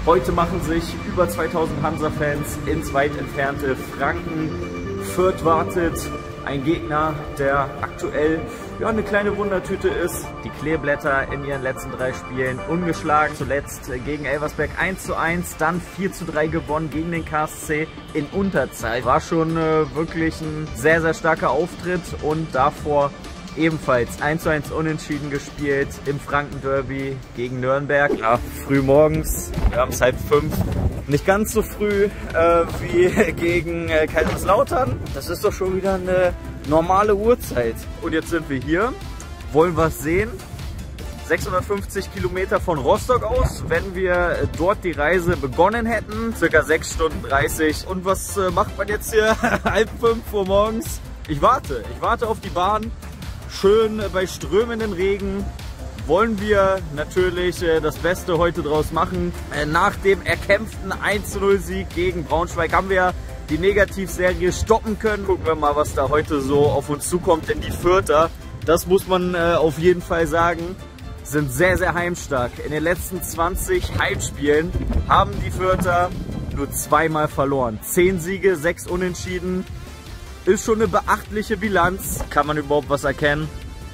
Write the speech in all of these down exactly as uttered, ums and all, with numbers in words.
Heute machen sich über zweitausend Hansa-Fans ins weit entfernte Franken. Fürth wartet. Ein Gegner, der aktuell ja, eine kleine Wundertüte ist. Die Kleeblätter in ihren letzten drei Spielen ungeschlagen. Zuletzt gegen Elversberg eins zu eins, dann vier zu drei gewonnen gegen den K S C in Unterzahl. War schon äh, wirklich ein sehr, sehr starker Auftritt und davor ebenfalls eins zu eins unentschieden gespielt im Franken-Derby gegen Nürnberg. Ja, früh morgens, wir haben es halb fünf. Nicht ganz so früh äh, wie gegen äh, Kaiserslautern. Das ist doch schon wieder eine normale Uhrzeit. Und jetzt sind wir hier, wollen was sehen. sechshundertfünfzig Kilometer von Rostock aus, wenn wir dort die Reise begonnen hätten. Circa sechs Stunden dreißig. Und was äh, macht man jetzt hier halb fünf Uhr morgens? Ich warte, ich warte auf die Bahn. Schön äh, bei strömenden Regen. Wollen wir natürlich äh, das Beste heute draus machen. Äh, nach dem erkämpften eins zu null Sieg gegen Braunschweig haben wir die Negativserie stoppen können. Gucken wir mal, was da heute so auf uns zukommt. Denn die Fürther, das muss man äh, auf jeden Fall sagen, sind sehr, sehr heimstark. In den letzten zwanzig Heimspielen haben die Fürther nur zweimal verloren. Zehn Siege, sechs Unentschieden. Ist schon eine beachtliche Bilanz. Kann man überhaupt was erkennen?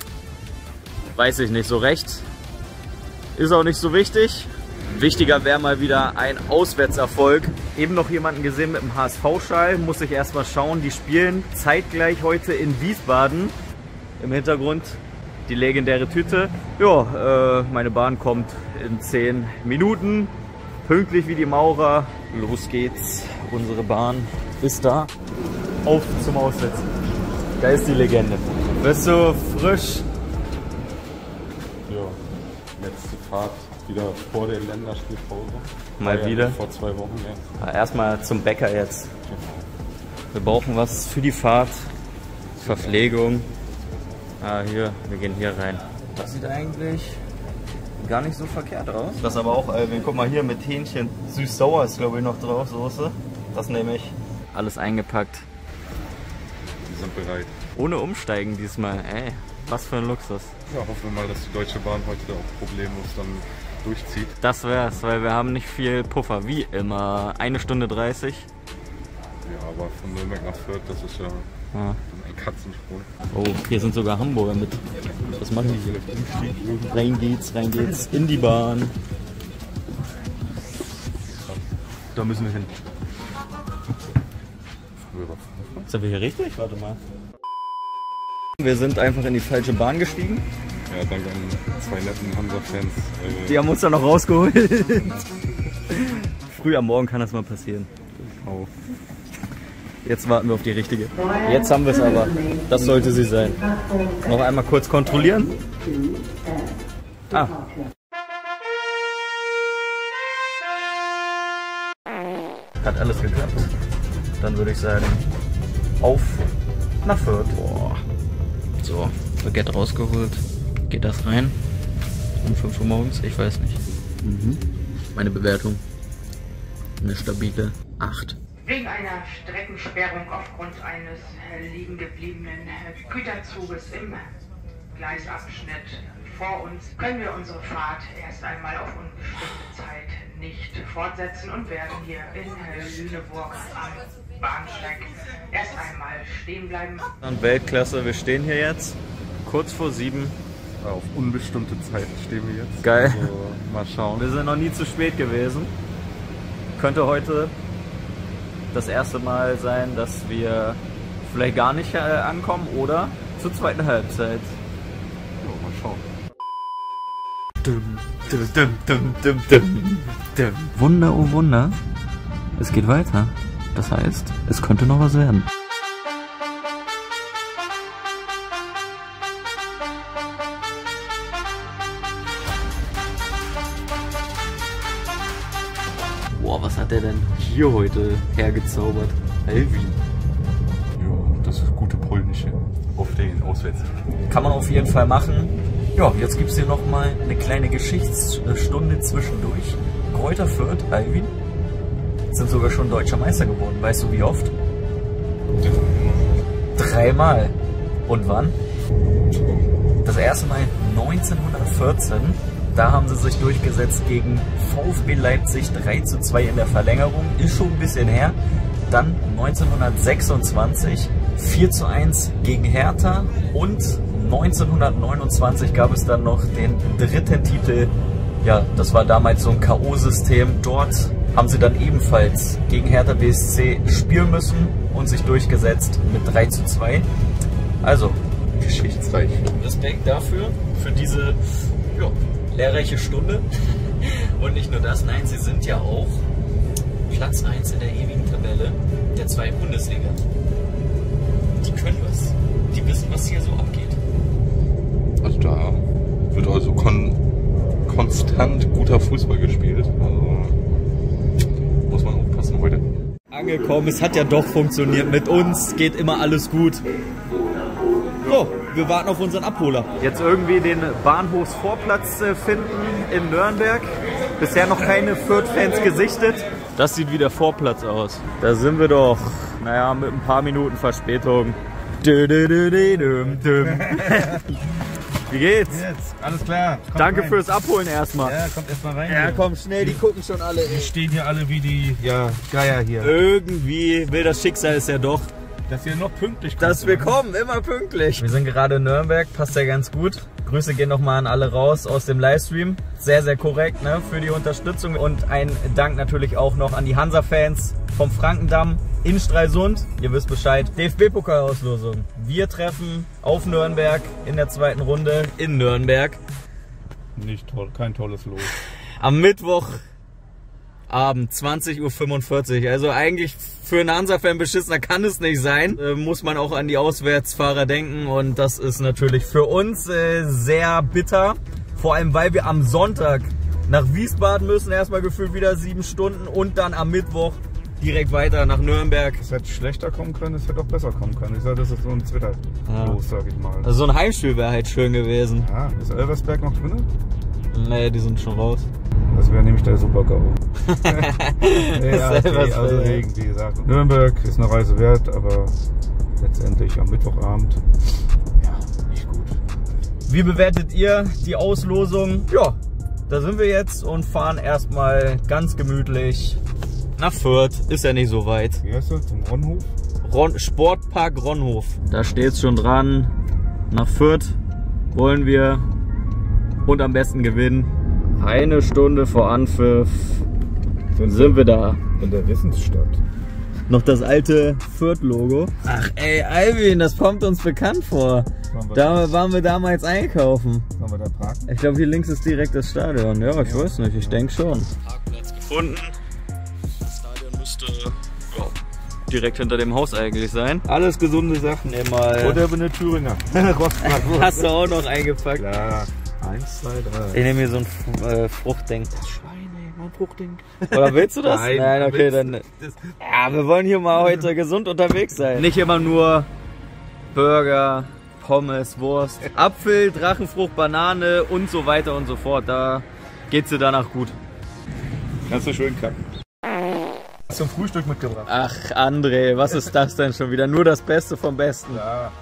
Weiß ich nicht so recht. Ist auch nicht so wichtig. Wichtiger wäre mal wieder ein Auswärtserfolg. Eben noch jemanden gesehen mit dem H S V-Schal. Muss ich erst mal schauen. Die spielen zeitgleich heute in Wiesbaden. Im Hintergrund die legendäre Tüte. Ja, äh, meine Bahn kommt in zehn Minuten. Pünktlich wie die Maurer. Los geht's. Unsere Bahn ist da. Auf zum Aussetzen. Da ist die Legende. Bist du frisch? Ja, letzte Fahrt wieder vor der Länderspielpause. Mal ja, wieder? Vor zwei Wochen jetzt. Ja, erstmal zum Bäcker jetzt. Wir brauchen was für die Fahrt. Verpflegung. Ah, hier, wir gehen hier rein. Das sieht eigentlich gar nicht so verkehrt aus. Das aber auch, äh, guck mal hier mit Hähnchen. Süß-sauer ist glaube ich noch drauf, Soße. Das nehme ich. Alles eingepackt. Die sind bereit. Ohne Umsteigen diesmal. Ey, was für ein Luxus. Ja, hoffen wir mal, dass die Deutsche Bahn heute auch problemlos dann durchzieht. Das wär's, weil wir haben nicht viel Puffer, wie immer. Eine Stunde dreißig. Ja, aber von Nürnberg nach Fürth, das ist ja, ja ein Katzensprung. Oh, hier sind sogar Hamburger mit. Was machen die hier? Rein geht's, rein geht's. In die Bahn. Da müssen wir hin. Sind wir hier richtig? Warte mal. Wir sind einfach in die falsche Bahn gestiegen. Ja, dank an zwei netten Hansa-Fans. Äh Die haben uns da noch rausgeholt. Früh am Morgen kann das mal passieren. Oh. Jetzt warten wir auf die richtige. Jetzt haben wir es aber. Das sollte sie sein. Noch einmal kurz kontrollieren. Ah. Hat alles geklappt. Dann würde ich sagen, auf nach Fürth. Boah. So, Baguette rausgeholt. Geht das rein? Um fünf Uhr morgens? Ich weiß nicht. Mhm. Meine Bewertung? Eine stabile acht. Wegen einer Streckensperrung aufgrund eines liegen gebliebenen Güterzuges im Gleisabschnitt vor uns können wir unsere Fahrt erst einmal auf unbestimmte Zeit nicht fortsetzen und werden hier in Lüneburg am Bahnsteig erst einmal stehen bleiben. Und Weltklasse, wir stehen hier jetzt kurz vor sieben. Ja, auf unbestimmte Zeit stehen wir jetzt. Geil. Also, mal schauen. Wir sind noch nie zu spät gewesen. Könnte heute das erste Mal sein, dass wir vielleicht gar nicht äh, ankommen oder zur zweiten Halbzeit. Ja, mal schauen. Dum, dum, dum, dum, dum, dum, dum. Wunder, oh Wunder. Es geht weiter. Das heißt, es könnte noch was werden. Boah, was hat der denn hier heute hergezaubert? Alvin. Ja, das ist gute polnische auf den Auswärts. Kann man auf jeden Fall machen. Ja, jetzt gibt es hier nochmal eine kleine Geschichtsstunde zwischendurch. Greuther Fürth, Alvin, sind sogar schon deutscher Meister geworden. Weißt du wie oft? Dreimal. Und wann? Das erste Mal neunzehnhundertvierzehn Da haben sie sich durchgesetzt gegen VfB Leipzig drei zu zwei in der Verlängerung. Ist schon ein bisschen her. Dann neunzehnhundertsechsundzwanzig vier zu eins gegen Hertha. Und neunzehnhundertneunundzwanzig gab es dann noch den dritten Titel. Ja, das war damals so ein K O-System. Dort haben sie dann ebenfalls gegen Hertha B S C spielen müssen und sich durchgesetzt mit drei zu zwei. Also, geschichtsreich. Respekt dafür, für diese ja, lehrreiche Stunde. Und nicht nur das, nein, sie sind ja auch Platz eins in der ewigen Tabelle der zweiten Bundesliga. Die können was. Die wissen, was hier so abgeht. Also da wird also kon konstant guter Fußball gespielt. Also muss man aufpassen heute. Angekommen, es hat ja doch funktioniert mit uns, geht immer alles gut. So, wir warten auf unseren Abholer. Jetzt irgendwie den Bahnhofsvorplatz finden in Nürnberg. Bisher noch keine Fürth-Fans gesichtet. Das sieht wie der Vorplatz aus. Da sind wir doch, naja, mit ein paar Minuten Verspätung. Wie geht's? Jetzt, alles klar. Kommt Danke rein. fürs Abholen erstmal. Ja, kommt erstmal rein. Ja, hier. komm schnell, die gucken schon alle. Die stehen hier alle wie die ja, Geier hier. Irgendwie will das Schicksal es ja doch, Dass ihr noch pünktlich kommt. dass wir kommen, immer pünktlich. Wir sind gerade in Nürnberg, passt ja ganz gut. Grüße gehen nochmal an alle raus aus dem Livestream. Sehr, sehr korrekt, ne, für die Unterstützung. Und ein Dank natürlich auch noch an die Hansa-Fans vom Frankendamm in Stralsund. Ihr wisst Bescheid. D F B-Pokalauslosung. Wir treffen auf Nürnberg in der zweiten Runde in Nürnberg. Nicht toll, kein tolles Los. Am Mittwochabend, zwanzig Uhr fünfundvierzig. Also eigentlich für einen Hansa-Fan beschissener kann es nicht sein. Äh, muss man auch an die Auswärtsfahrer denken. Und das ist natürlich für uns äh, sehr bitter. Vor allem, weil wir am Sonntag nach Wiesbaden müssen. Erstmal gefühlt wieder sieben Stunden. Und dann am Mittwoch direkt weiter nach Nürnberg. Es hätte schlechter kommen können, es hätte auch besser kommen können. Ich sage, das ist so ein Twitter Ja. los, sag ich mal. Also so ein Heimspiel wäre halt schön gewesen. Ja, ist Elversberg noch drin? Nee, die sind schon raus. Das wäre nämlich der Super-GAU. ja, okay, Elversberg. also wegen, wie gesagt, Nürnberg ist eine Reise wert, aber letztendlich am Mittwochabend, ja, nicht gut. Wie bewertet ihr die Auslosung? Ja, da sind wir jetzt und fahren erstmal ganz gemütlich nach Fürth. Ist ja nicht so weit. Wie heißt das? Zum Ronhof? Ron Sportpark Ronhof. Da steht es schon dran. Nach Fürth wollen wir und am besten gewinnen. Eine Stunde vor Anpfiff sind wir da. In der Wissensstadt. Noch das alte Fürth-Logo. Ach ey, Alvin, das kommt uns bekannt vor. Da waren wir damals einkaufen. Sollen wir da parken? Ich glaube, hier links ist direkt das Stadion. Ja, ich weiß nicht, ich denke schon. Parkplatz gefunden. Das Stadion müsste ja, direkt hinter dem Haus eigentlich sein. Alles gesunde Sachen immer. Oder bin der Thüringer. Hast du auch noch eingepackt? Ja. Eins, zwei, drei. Ich nehme mir so ein äh, Fruchtding. Das Schwein, ey, mein Fruchtding. Oder willst du das? Nein, Nein, okay, willst dann. Ja, wir wollen hier mal heute gesund unterwegs sein. Nicht immer nur Burger, Pommes, Wurst, Apfel, Drachenfrucht, Banane und so weiter und so fort. Da geht's dir danach gut. Kannst du schön kacken. Hast du ein Frühstück mitgebracht? Ach, André, was ist das denn schon wieder? Nur das Beste vom Besten. Ja.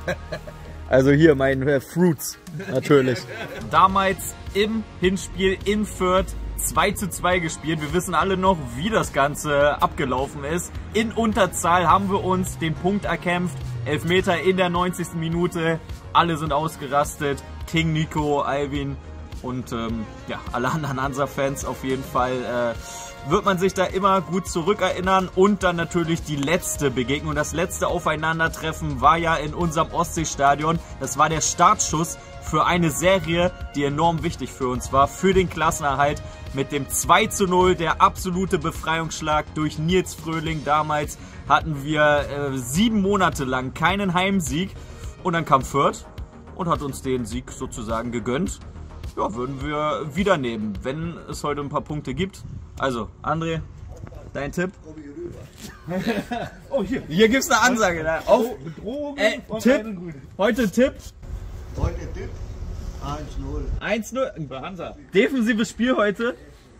Also hier mein äh, Fruits, natürlich. Damals im Hinspiel in Fürth zwei zu zwei gespielt. Wir wissen alle noch, wie das Ganze abgelaufen ist. In Unterzahl haben wir uns den Punkt erkämpft. Elfmeter in der neunzigsten Minute. Alle sind ausgerastet. King, Nico, Alvin und ähm, ja, alle anderen Hansa-Fans auf jeden Fall. Äh, wird man sich da immer gut zurückerinnern. Und dann natürlich die letzte Begegnung, das letzte Aufeinandertreffen war ja in unserem Ostseestadion. Das war der Startschuss für eine Serie, die enorm wichtig für uns war, für den Klassenerhalt. Mit dem zwei zu null, der absolute Befreiungsschlag durch Nils Fröhling. Damals hatten wir äh, sieben Monate lang keinen Heimsieg. Und dann kam Fürth und hat uns den Sieg sozusagen gegönnt. Ja, würden wir wieder nehmen, wenn es heute ein paar Punkte gibt. Also, André, dein Tipp? Oh, hier. Hier gibt es eine Ansage. Da. Auf, Bedrohung äh, von Tipp, allen Grünen. heute Tipp Heute Tipp eins null. eins null. Hansa. Defensives Spiel heute.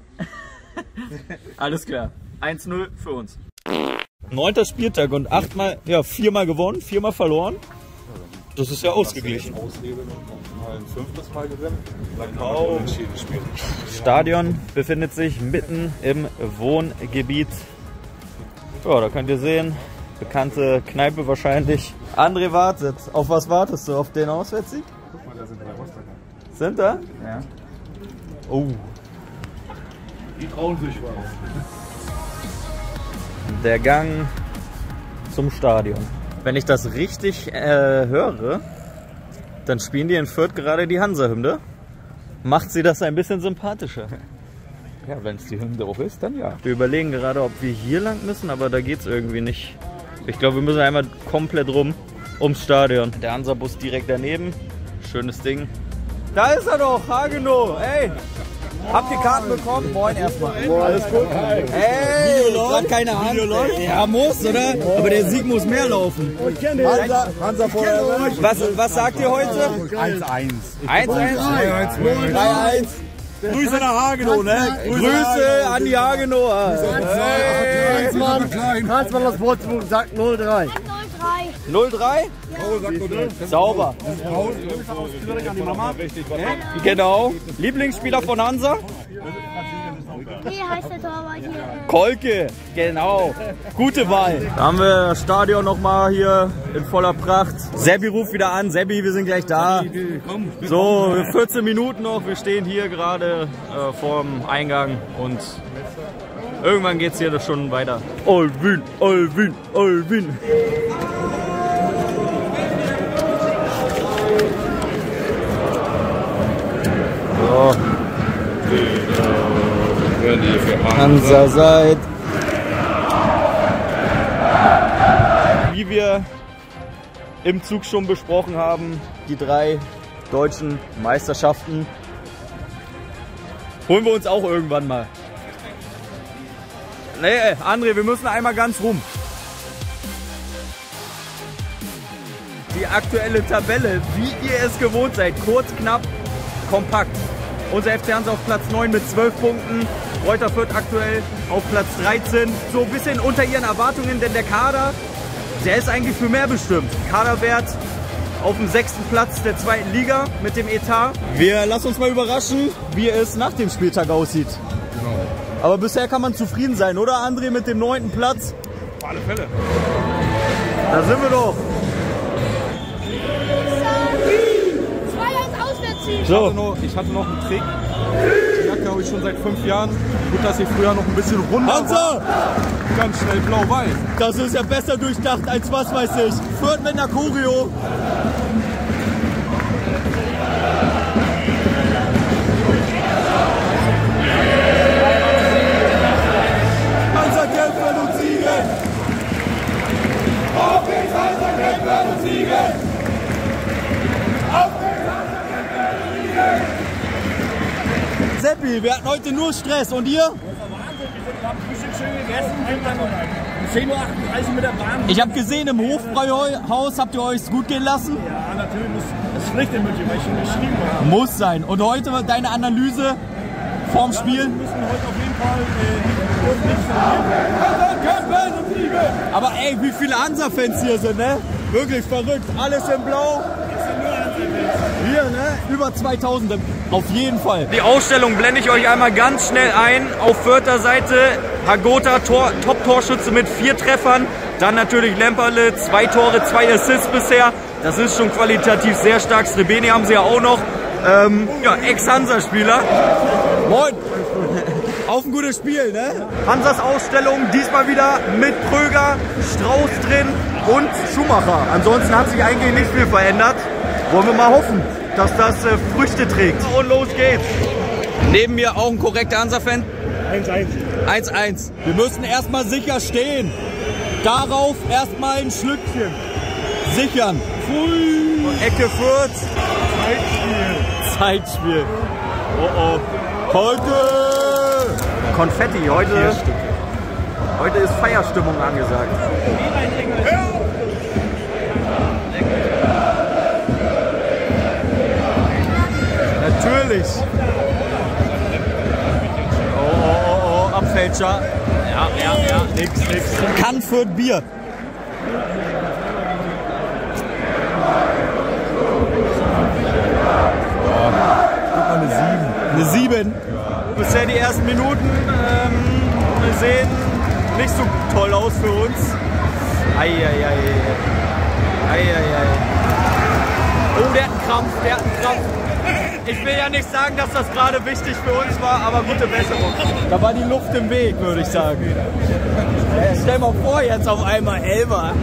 Alles klar. eins null für uns. Neunter Spieltag und achtmal, ja, viermal gewonnen, viermal verloren. Das ist ja ausgeglichen. Aushebeln und mal ein fünftes Mal gewinnen. Dann kann man unentschieden spielen. Stadion befindet sich mitten im Wohngebiet. Ja, da könnt ihr sehen, bekannte Kneipe wahrscheinlich. André wartet. Auf was wartest du? Auf den Auswärtssieg? Guck mal, da sind drei Rostocker. Sind da? Ja. Oh. Die trauen sich was. Der Gang zum Stadion. Wenn ich das richtig äh, höre, dann spielen die in Fürth gerade die Hansa-Hymne. Macht sie das ein bisschen sympathischer. Ja, wenn es die Hymne auch ist, dann ja. Wir überlegen gerade, ob wir hier lang müssen, aber da geht es irgendwie nicht. Ich glaube, wir müssen einmal komplett rum ums Stadion. Der Hansa-Bus direkt daneben. Schönes Ding. Da ist er doch, Hagenow. Ey, habt ihr Karten bekommen? Moin erstmal. Alles gut? Ey, grad keine Ahnung. Ja, muss, oder? Aber der Sieg muss mehr laufen. Hansa, Hansa vorher. Was, was sagt ihr heute? eins eins. eins eins? drei eins. Grüße nach Hagenow, ne? Grüße an die Hagenower. Karlsmann aus Wolfsburg sagt null drei. null drei? Sauber. Genau. Lieblingsspieler von Hansa? Wie heißt der Torwart hier? Kolke, genau. Gute Wahl. Da haben wir das Stadion nochmal hier in voller Pracht. Seppi ruft wieder an. Seppi, wir sind gleich da. So, vierzehn Minuten noch. Wir stehen hier gerade äh, vorm Eingang und irgendwann geht es hier schon weiter. Alvin, Alvin, Alvin. So. Wenn ihr für Hansa seid. Wie wir im Zug schon besprochen haben, die drei deutschen Meisterschaften holen wir uns auch irgendwann mal. Nee, André, wir müssen einmal ganz rum. Die aktuelle Tabelle, wie ihr es gewohnt seid, kurz, knapp, kompakt. Unser F C Hansa auf Platz neun mit zwölf Punkten. Greuther Fürth aktuell auf Platz dreizehn. So ein bisschen unter ihren Erwartungen, denn der Kader, der ist eigentlich für mehr bestimmt. Kaderwert auf dem sechsten Platz der zweiten Liga mit dem Etat. Wir lassen uns mal überraschen, wie es nach dem Spieltag aussieht. Genau. Aber bisher kann man zufrieden sein, oder André, mit dem neunten Platz? Auf alle Fälle. Da sind wir doch. zwei eins Auswärtssieg. Ich hatte noch, ich hatte noch einen Trick. Die Jacke habe ich schon seit fünf Jahren. Gut, dass ich früher noch ein bisschen runder Hansa! war. Ganz schnell blau-weiß. Das ist ja besser durchdacht als was weiß ich. Fürth mit einer Choreo. Hansa kämpfen und siegen! Auf geht's, Hansa kämpfen und siegen! Auf geht's, Hansa kämpfen und siegen! Seppi, wir hatten heute nur Stress. Und ihr? zehn Uhr achtunddreißig mit der Bahn. Ich habe gesehen, im Hofbräuhaus habt ihr euch gut gehen lassen. Ja, natürlich muss das ist Pflicht in München, weil ich schon geschrieben habe. Muss sein. Und heute deine Analyse vorm Spiel? Wir müssen heute auf jeden Fall äh, nicht verlieren. Aber ey, wie viele Hansa-Fans hier sind, ne? Wirklich verrückt. Alles in Blau. Hier, ne? Über zweitausend. Auf jeden Fall. Die Ausstellung blende ich euch einmal ganz schnell ein. Auf Fürther Seite Hagota, Tor, Top-Torschütze mit vier Treffern. Dann natürlich Lemperle, zwei Tore, zwei Assists bisher. Das ist schon qualitativ sehr stark. Srebeni haben sie ja auch noch. Ähm, ja, Ex-Hansa-Spieler. Moin. Auf ein gutes Spiel, ne? Hansas Ausstellung, diesmal wieder mit Pröger, Strauß drin und Schumacher. Ansonsten hat sich eigentlich nicht viel verändert. Wollen wir mal hoffen, dass das äh, Früchte trägt. Und los geht's. Neben mir auch ein korrekter Hansa-Fan. eins eins. eins eins. Wir müssen erstmal sicher stehen. Darauf erstmal ein Schlückchen. Sichern. Pfui. Ecke Fürth. Zeitspiel. Zeitspiel. Oh oh. Heute. Konfetti. Heute, heute ist Feierstimmung angesagt. Natürlich. Oh, oh, oh, oh, Abfälscher. Ja, ja, ja, nix, nix. Kann für ein Bier. Eine sieben. Bisher die ersten Minuten ähm, sehen nicht so toll aus für uns. Eieiei. Eieiei. Oh, der hat einen Krampf, der hat einen Krampf. Ich will ja nicht sagen, dass das gerade wichtig für uns war, aber gute Besserung. Da war die Luft im Weg, würde ich sagen. Ja, stell mal vor, jetzt auf einmal Elfer.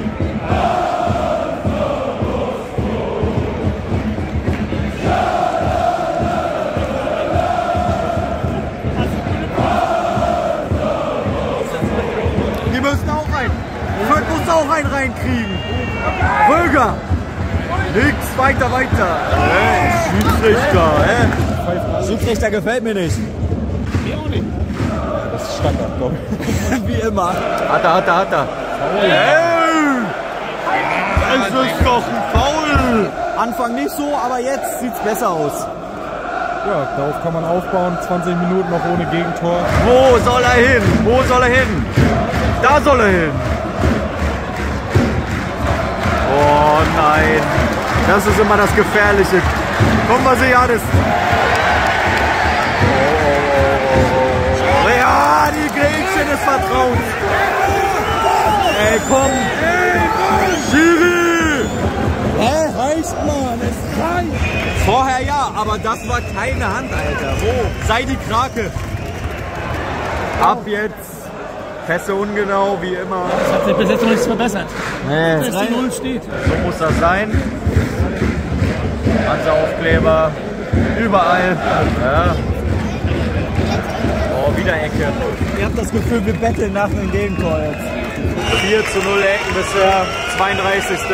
Die müssen auch rein. Fürth muss auch einen reinkriegen. Röger. Nix, weiter, weiter. Hey, Schiedsrichter, hä? Schiedsrichter gefällt mir nicht. Mir auch nicht. Das ist Standard, glaube ich. Wie immer. Hat er, hat er, hat er. Hey! Es ist doch ein Foul! Anfang nicht so, aber jetzt sieht's besser aus. Ja, darauf kann man aufbauen. zwanzig Minuten noch ohne Gegentor. Wo soll er hin? Wo soll er hin? Da soll er hin. Oh nein. Das ist immer das Gefährliche. Komm, Vasiliadis. Oh, oh, oh, oh. Ja, die Gretchen des Vertrauens. Ey, komm. Schiri. Hä? Reicht, Mann. Es reicht. Vorher ja, aber das war keine Hand, Alter. Wo? Sei die Krake. Ab jetzt. Pässe ungenau, wie immer. Das hat sich bis jetzt noch nichts verbessert. Nee. Dass die Null steht. So muss das sein. Hansa-Aufkleber. Überall. Ja. Oh, wieder Ecke. Ihr habt das Gefühl, wir betteln nach dem Gegentor jetzt. vier zu null Ecken bisher. zweiunddreißigste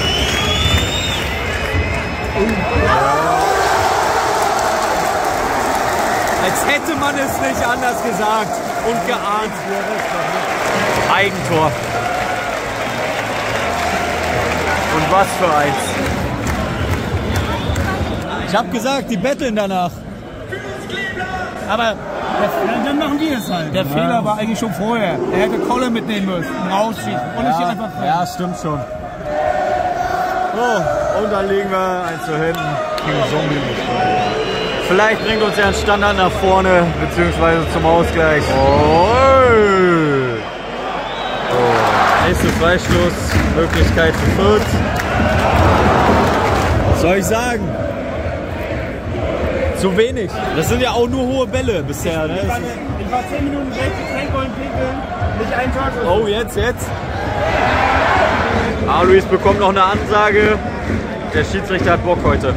Als hätte man es nicht anders gesagt und geahnt. Eigentor. Und was für eins. Ich hab gesagt, die betteln danach. Aber der, dann machen die es halt. Der ja. Fehler war eigentlich schon vorher. Er hätte Kolle mitnehmen müssen, rausschießen und nicht Ja, einfach rein. ja, stimmt schon. So, und dann liegen wir eins zu hinten. Vielleicht bringt uns ja ein Standard nach vorne, beziehungsweise zum Ausgleich. Oh. Oh. Nächste Freistoßmöglichkeit für Fürth. Was soll ich sagen? Zu wenig. Das sind ja auch nur hohe Bälle bisher. Ne? Ich war, ich war zehn Minuten weg, Getränk und Pinkeln, nicht ein Tor. Oh, jetzt, jetzt. Ah, Luis bekommt noch eine Ansage. Der Schiedsrichter hat Bock heute.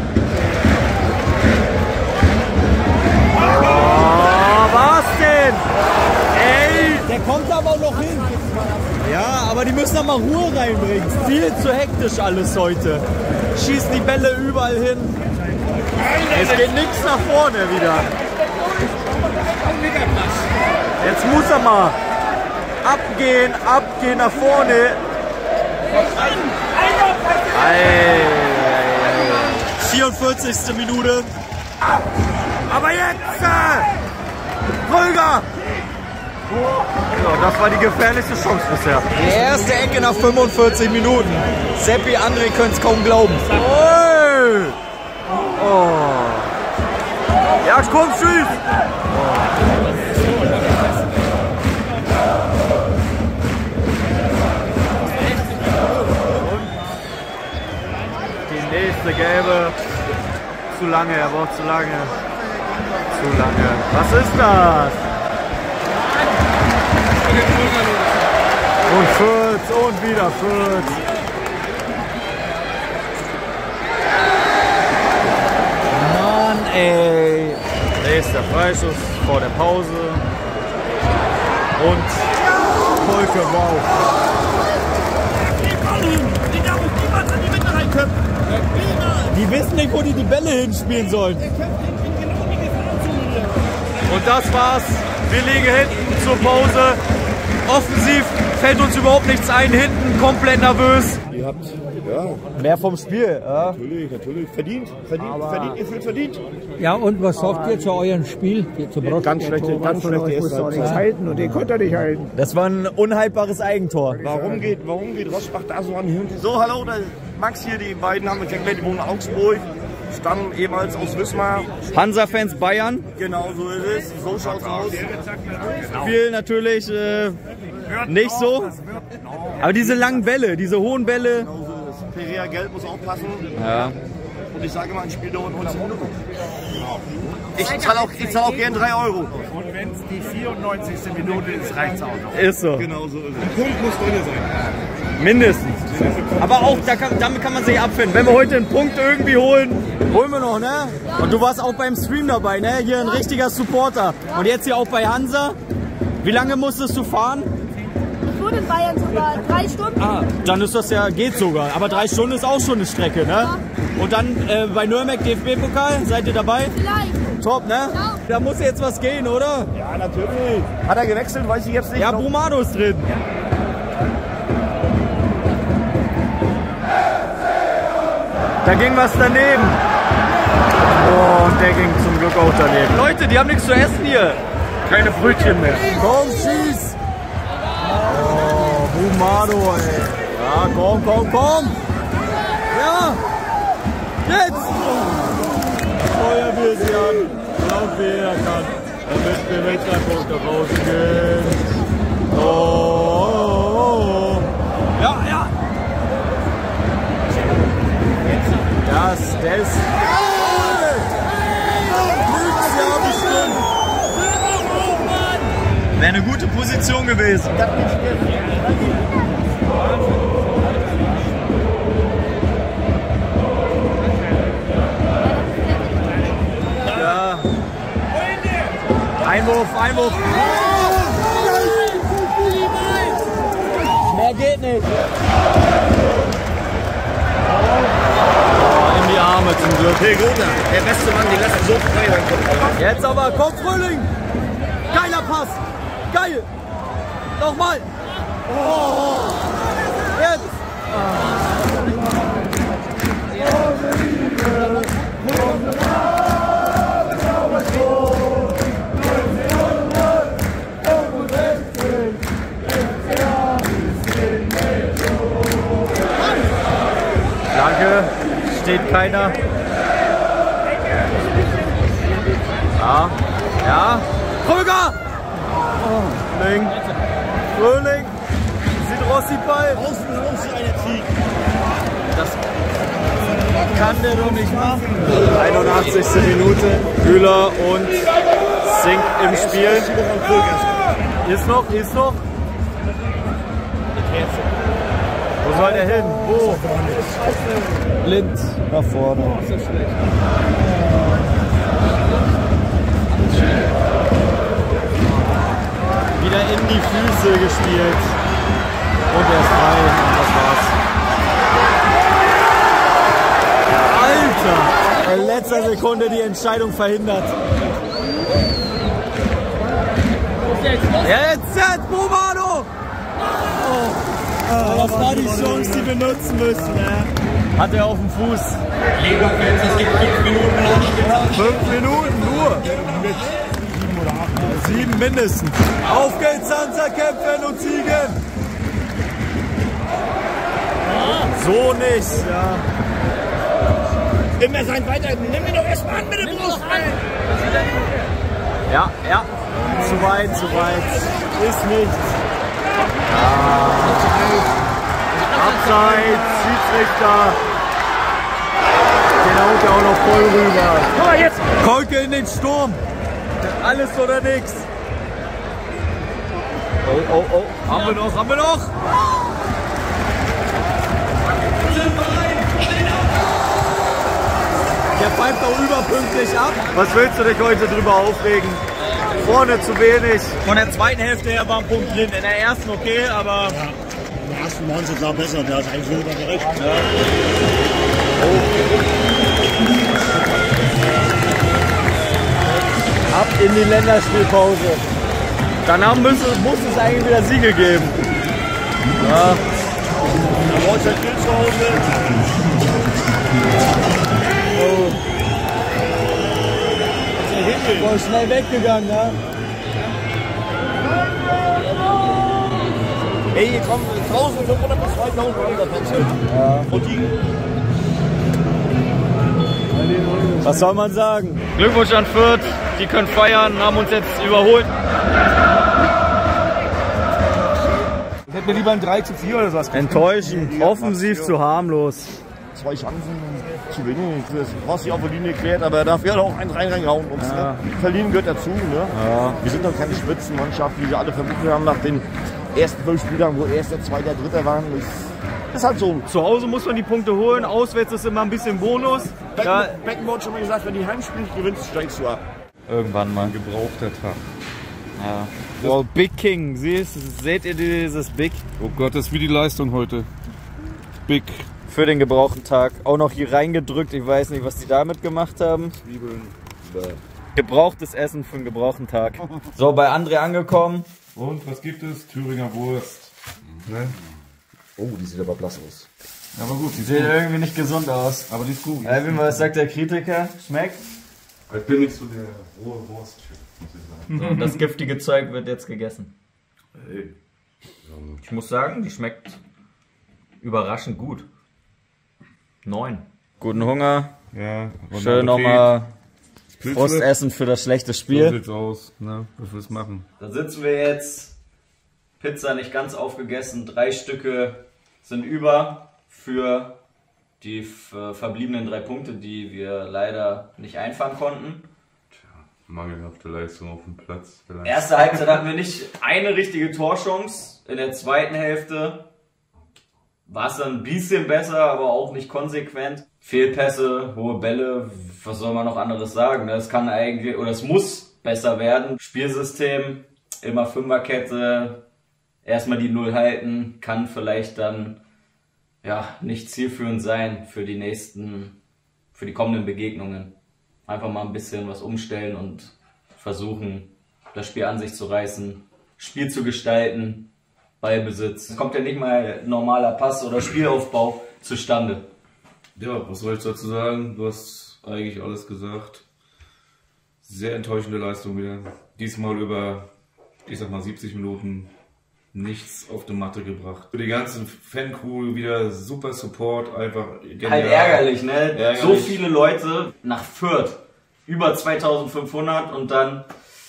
Oh, was denn? Ey! Der kommt aber auch noch hin. Ja, aber die müssen da mal Ruhe reinbringen. Viel zu hektisch alles heute. Schießen die Bälle überall hin. Es geht nichts nach vorne wieder. Jetzt muss er mal abgehen, abgehen nach vorne. vierundvierzigste Minute. Aber jetzt! Äh, Röger! So, das war die gefährlichste Chance bisher. Die erste Ecke nach fünfundvierzig Minuten. Seppi, André können es kaum glauben. Oh. Oh. Ja, komm, schieß! Die nächste gelbe. Zu lange, er braucht zu lange. Zu lange. Was ist das? Und Fürth und wieder Fürth. Mann, ey. Nächster Freischuss vor der Pause. Und Polke, wow. Die wissen nicht, wo die die Bälle hinspielen sollen. Und das war's. Wir liegen hinten zur Pause. Offensiv fällt uns überhaupt nichts ein. Hinten komplett nervös. Ihr habt, ja. Mehr vom Spiel. Ja. Natürlich, natürlich. Verdient, verdient, Aber verdient, ihr fühlt verdient. Ja, und was sagt ihr zu eurem Spiel? Zu ganz schlechte, ganz schlechte erste Halbzeit. halten und den konnte er nicht halten. Das war ein unhaltbares Eigentor. Warum geht, warum geht Rossbach da so an die Hünde? So, hallo, da Max hier, die beiden haben uns erklärt, die wohnen in Augsburg. stammen ehemals aus Wismar. Hansa-Fans Bayern. Genau so ist es. So schaut's aus. Spiel natürlich äh, nicht so. Aber diese langen Bälle, diese hohen Bälle. Genau so ist es. Perea Gelb muss auch passen. Ja. Und ich sage immer, ein Spiel dauert neunzig Minuten. Ich zahle auch, ich zahl auch gern drei Euro. Und wenn es die vierundneunzigste Minute ist, reicht es auch noch. Ist so. Genau so ist es. Ein Punkt muss drin sein. Mindestens. Aber auch da kann, damit kann man sich abfinden. Wenn wir heute einen Punkt irgendwie holen, holen wir noch, ne? Und du warst auch beim Stream dabei, ne? Hier ein richtiger Supporter. Und jetzt hier auch bei Hansa. Wie lange musstest du fahren? Ich wohne in Bayern sogar drei Stunden. Ah, dann ist das ja, geht sogar. Aber drei Stunden ist auch schon eine Strecke, ne? Ja. Und dann äh, bei Nürnberg D F B-Pokal, seid ihr dabei? Vielleicht. Top, ne? Ja. Da muss jetzt was gehen, oder? Ja, natürlich. Hat er gewechselt? Weiß ich jetzt nicht. Ja, Brumado ist drin. Da ging was daneben. Oh, und der ging zum Glück auch daneben. Leute, die haben nichts zu essen hier. Keine Brötchen mehr. Komm, schieß! Oh, Brumado, ey. Ja, komm, komm, komm! Ja! Jetzt! Feuerwehr sie an. Laut wie er kann. Damit wir mit drei Punkte rausgehen. Oh, oh, oh. Ja, ja! Das, das. Wäre eine gute Position gewesen. Ja. Einwurf, Einwurf. Mehr geht nicht. In die Arme zum Glück. Pilgota, der beste Mann, die lassen so frei reinkommen. Jetzt aber, komm Frühling! Geiler Pass! Geil! Nochmal! Oh. Jetzt! Danke, steht keiner. Ja, ja. Kröger! Oh, Frühling. Frühling. Sieht Rossi Ball. Außen raus wie eine Ziege. Das kann der doch nicht machen. einundachtzigste Minute. Bühler und Sink im Spiel. Ist noch, ist noch. Wo soll der hin? Wo? Blind. Nach vorne. Wieder in die Füße gespielt. Und er ist frei. Das war's. Alter! In letzter Sekunde die Entscheidung verhindert. Jetzt, jetzt, Brumado! Oh. Das war die Chance, die wir nutzen müssen. Ne? Hat er auf dem Fuß. Es gibt fünf Minuten Nachspielzeit. Fünf Minuten nur. Sieben mindestens. Auf geht's, Hansa, kämpfen und siegen. So nicht. Ja. Immer sein weiter. Nimm ihn doch erstmal an mit dem Brust. Ja, ja. Zu weit, zu weit. Ist nichts. Ja. Abseits, Schiedsrichter. Den haut er auch noch voll rüber. Guck mal jetzt. Kolke in den Sturm. Alles oder nichts. Oh, oh, oh. Haben wir noch, haben wir noch. Der pfeift auch überpünktlich ab. Was willst du dich heute drüber aufregen? Vorne zu wenig. Von der zweiten Hälfte her war ein Punkt drin. In der ersten okay, aber... Ja. Im ersten waren sie klar besser. Der hat eigentlich so gerecht. Ja. Oh. Ab in die Länderspielpause. Danach muss, muss es eigentlich wieder Siege geben. Ja. Da braucht es viel zu Hause. Oh. Boah, schnell weggegangen, ne? Ey, hier kommen eintausendfünfhundert bis zweitausend Häuser. Ja. Und die... Was soll man sagen? Glückwunsch an Fürth, die können feiern, haben uns jetzt überholt. Hätten wir lieber ein drei zu vier oder sowas. Enttäuschend, offensiv zu harmlos. Zwei Chancen zu wenig. Das hast du auf der Linie geklärt, aber dafür hat er auch einen rein reingehauen. Und ja. Verlieren gehört dazu. Ne? Ja. Wir sind doch keine Spitzenmannschaft, wie wir alle vermutet haben nach den ersten fünf Spielern, wo Erster, Zweiter, Dritter waren. Das ist halt so. Zu Hause muss man die Punkte holen, auswärts ist immer ein bisschen Bonus. Becken, ja. Beckenbauer hat schon mal gesagt, wenn die Heimspiele gewinnst, steigst du ab. Irgendwann mal. Ein gebrauchter Tag. Ja. Wow, Big King, siehst, seht ihr dieses Big? Oh Gott, das ist wie die Leistung heute. Big. Für den gebrauchten Tag. Auch noch hier reingedrückt, ich weiß nicht, was die damit gemacht haben. Zwiebeln. Gebrauchtes Essen für einen gebrauchten Tag. So, bei André angekommen. Und was gibt es? Thüringer Wurst. Ne? Oh, die sieht aber blass aus. Aber gut, die sieht irgendwie nicht gesund aus. Aber die ist gut. Alvin, was sagt der Kritiker? Schmeckt? Ich bin nicht so der rohe Wurst-Typ, muss ich sagen. So, das giftige Zeug wird jetzt gegessen. Hey. Ich muss sagen, die schmeckt überraschend gut. Neun. Guten Hunger. Ja. Schön nochmal Frostessen für das schlechte Spiel. So sieht's aus, ne? Was willst du machen? Da sitzen wir jetzt. Pizza nicht ganz aufgegessen. Drei Stücke sind über für die verbliebenen drei Punkte, die wir leider nicht einfahren konnten. Tja, mangelhafte Leistung auf dem Platz. Vielleicht. Erste Halbzeit hatten wir nicht eine richtige Torchance. In der zweiten Hälfte war es dann ein bisschen besser, aber auch nicht konsequent. Fehlpässe, hohe Bälle, was soll man noch anderes sagen? Das kann eigentlich, oder es muss besser werden. Spielsystem, immer Fünferkette, erstmal die Null halten, kann vielleicht dann ja nicht zielführend sein für die nächsten, für die kommenden Begegnungen. Einfach mal ein bisschen was umstellen und versuchen, das Spiel an sich zu reißen, Spiel zu gestalten. Ballbesitz. Es kommt ja nicht mal normaler Pass oder Spielaufbau zustande. Ja, was soll ich dazu sagen? Du hast eigentlich alles gesagt. Sehr enttäuschende Leistung wieder. Diesmal über, ich sag mal, siebzig Minuten nichts auf die Matte gebracht. Für die ganzen Fancrew wieder super Support, einfach genial. Halt ärgerlich, ne? Ärgerlich. So viele Leute nach Fürth. Über zweitausendfünfhundert und dann,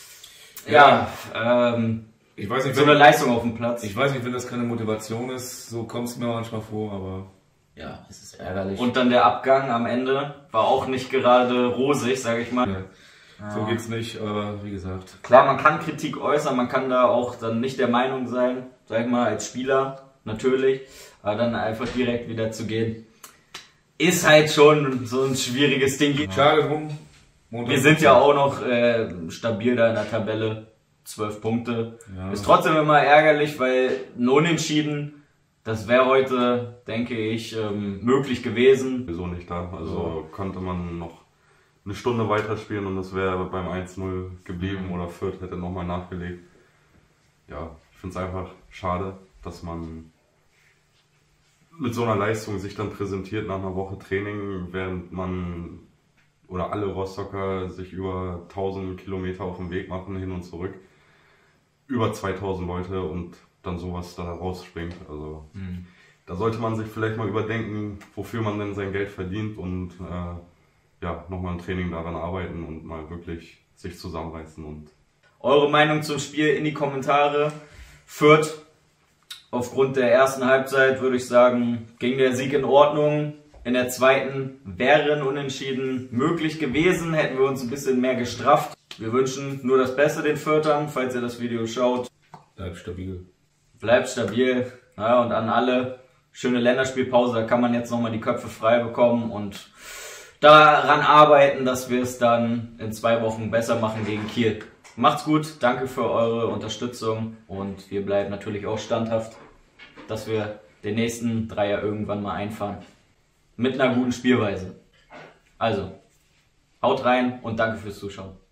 ja, ja ähm, ich weiß nicht, so eine Leistung auf dem Platz. Ich weiß nicht, wenn das keine Motivation ist, so kommt es mir manchmal vor, aber ja, es ist ärgerlich. Und dann der Abgang am Ende war auch nicht gerade rosig, sage ich mal. Ja, so ja. geht's nicht, aber wie gesagt. Klar, man kann Kritik äußern, man kann da auch dann nicht der Meinung sein, sag ich mal, als Spieler natürlich, aber dann einfach direkt wieder zu gehen, ist halt schon so ein schwieriges Ding. Schade drum. Wir sind ja auch noch äh, stabil da in der Tabelle. zwölf Punkte. Ja. Ist trotzdem immer ärgerlich, weil ein Unentschieden, das wäre heute, denke ich, ähm, möglich gewesen. Wieso nicht da? Also konnte man noch eine Stunde weiterspielen und das wäre beim eins null geblieben oder Fürth hätte nochmal nachgelegt. Ja, ich finde es einfach schade, dass man mit so einer Leistung sich dann präsentiert nach einer Woche Training, während man oder alle Rostocker sich über tausend Kilometer auf den Weg machen, hin und zurück. Über zweitausend Leute und dann sowas da rausspringt. Also mhm. da sollte man sich vielleicht mal überdenken, wofür man denn sein Geld verdient und äh, ja, nochmal im Training daran arbeiten und mal wirklich sich zusammenreißen. Und eure Meinung zum Spiel in die Kommentare. Fürth, aufgrund der ersten Halbzeit würde ich sagen, ging der Sieg in Ordnung. In der zweiten wäre ein Unentschieden möglich gewesen, hätten wir uns ein bisschen mehr gestrafft. Wir wünschen nur das Beste den Fürthern, falls ihr das Video schaut. Bleibt stabil. Bleibt stabil. Ja, und an alle, schöne Länderspielpause, da kann man jetzt nochmal die Köpfe frei bekommen und daran arbeiten, dass wir es dann in zwei Wochen besser machen gegen Kiel. Macht's gut, danke für eure Unterstützung und wir bleiben natürlich auch standhaft, dass wir den nächsten Dreier irgendwann mal einfahren. Mit einer guten Spielweise. Also, haut rein und danke fürs Zuschauen.